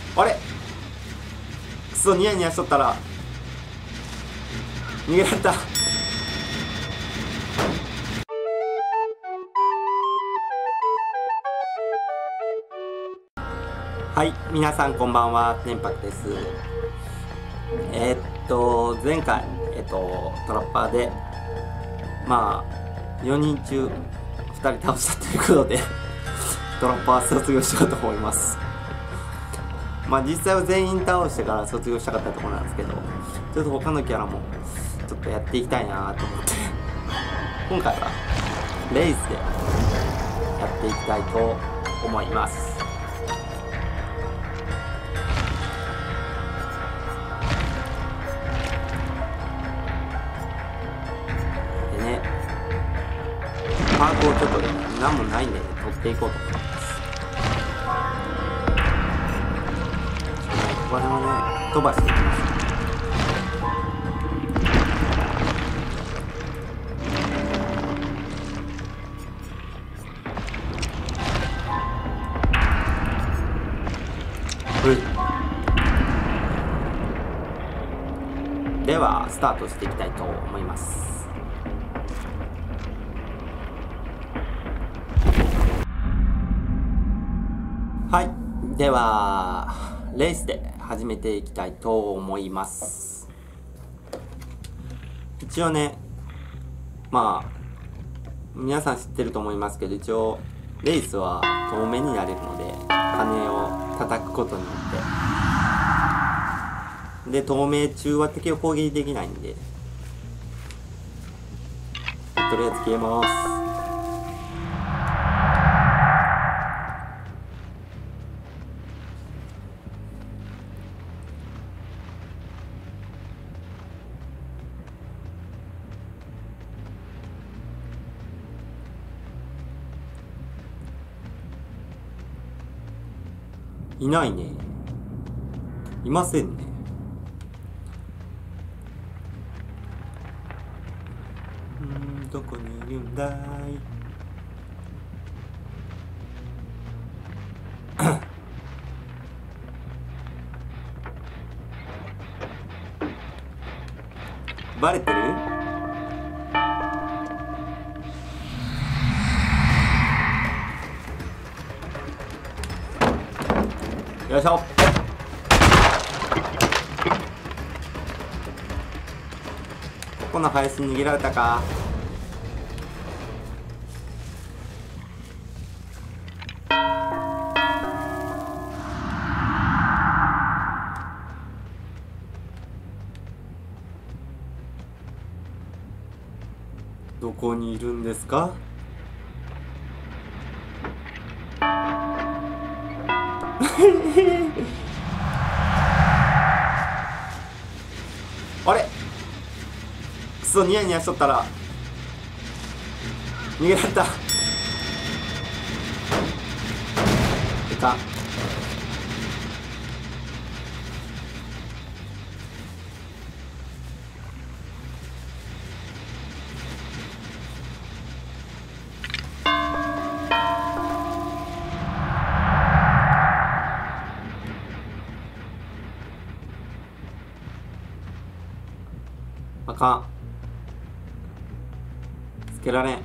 あれくそ、ニヤニヤしとったら逃げられた。はい、皆さんこんばんは、天白です。前回、トラッパーで、まあ、4人中2人倒したということで、トラッパー卒業しようと思います。まあ、実際は全員倒してから卒業したかったところなんですけど、ちょっと他のキャラも、ちょっとやっていきたいなと思って、今回は、レイスで、やっていきたいと思います。パークをちょっと何もないんで、取っていこうと思います。これをね、飛ばしていきます。では、スタートしていきたいと思います。はい。では、レースで始めていきたいと思います。一応ね、まあ、皆さん知ってると思いますけど、一応、レースは透明になれるので、羽を叩くことによって。で、透明中は敵を攻撃できないんで、とりあえず消えます。いないね。いませんね。どこにいるんだい。バレてる？よいしょ。この林に逃げられたか。どこにいるんですか？あれくそ、ニヤニヤしとったら逃げられた。いた。あかん。つけられん。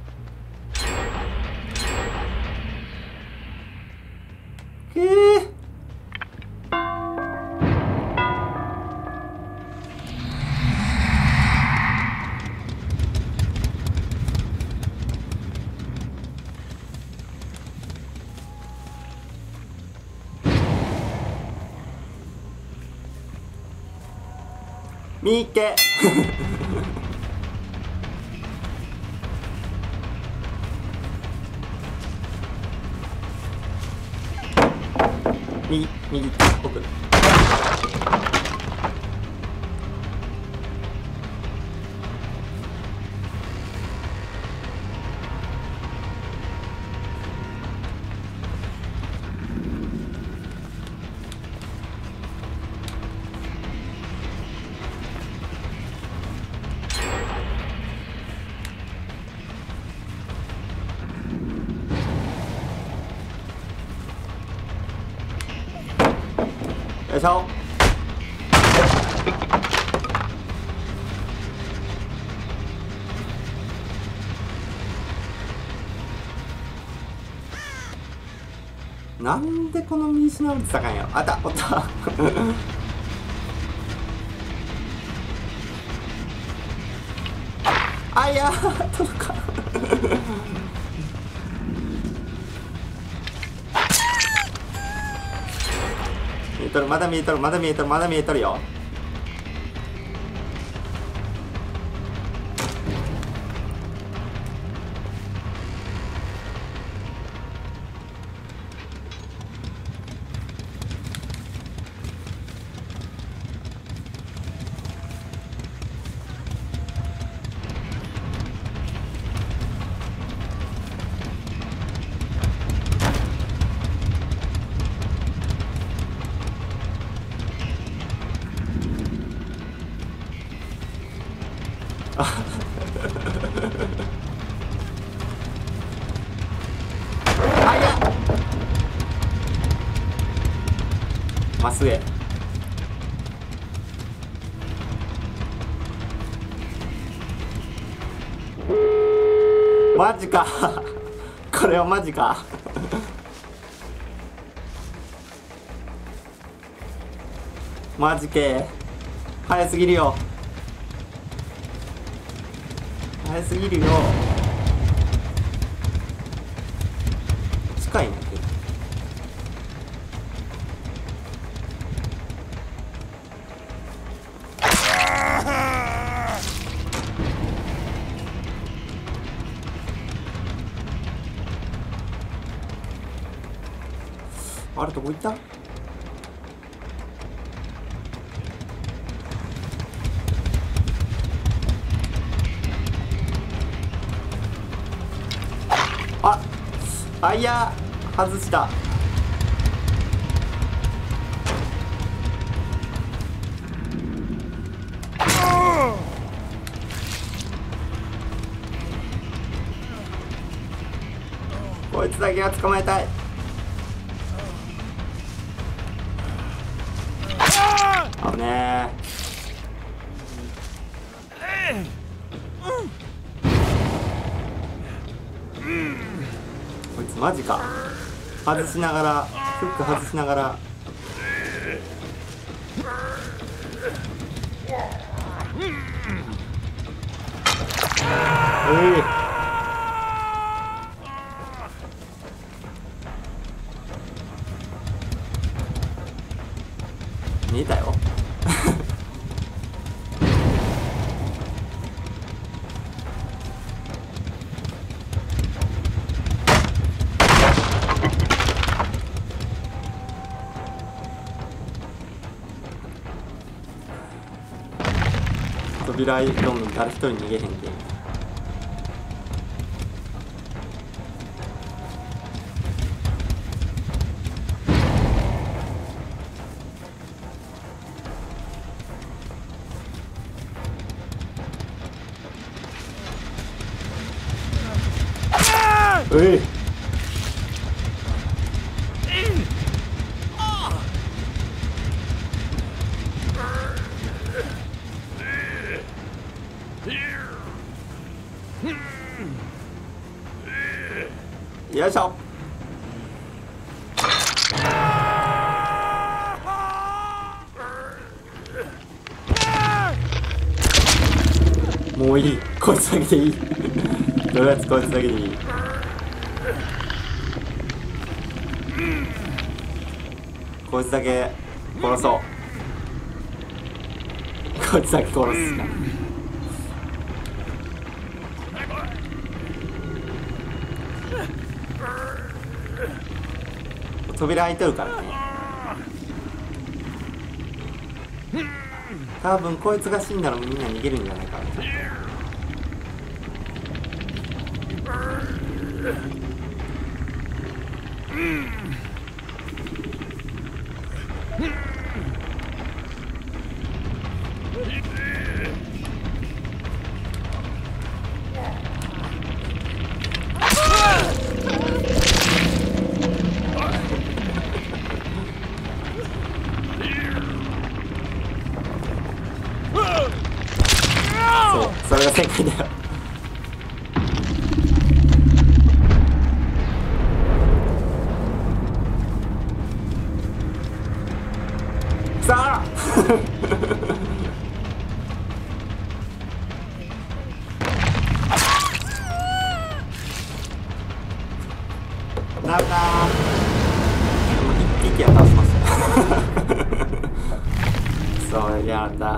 みっけ右奥。 よいしょ。なんでこの右しなってたかんやろ。あった、おったあ、いやー、届か見えとる、まだ見えとる、まだ見えとる、まだ見えとるよ。あ、いや、まっすぐへ。マジかこれはマジかマジけ。早すぎるよ、早すぎるよ。近いんだけど。あれどこ行った？あ、いや、外した。こいつだけは捕まえたい。危ねえ。こいつマジか。外しながら、フック外しながら。見えたよ扉どんどん誰一人逃げへんで。うい、よいしょ。もういい、こいつだけでいいとりあえずこいつだけでいい。こいつだけ殺そう。こいつだけ殺すか。扉開いてるからね。多分こいつが死んだらみんな逃げるんじゃないかな。 れが正解だよ。さあなんだー、一気は倒しましたそれやだ。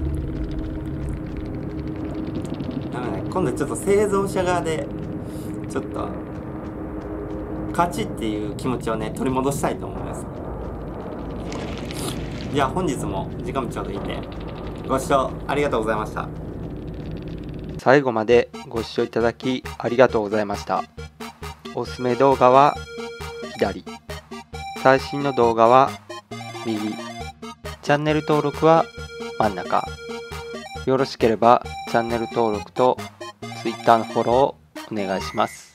ダメだ、今度ちょっと製造者側でちょっと勝ちっていう気持ちをね取り戻したいと思います。じゃあ本日も時間もちょうどいいんでご視聴ありがとうございました。 最後までご視聴いただきありがとうございました。おすすめ動画は左、最新の動画は右、チャンネル登録は真ん中。よろしければチャンネル登録と Twitter のフォローをお願いします。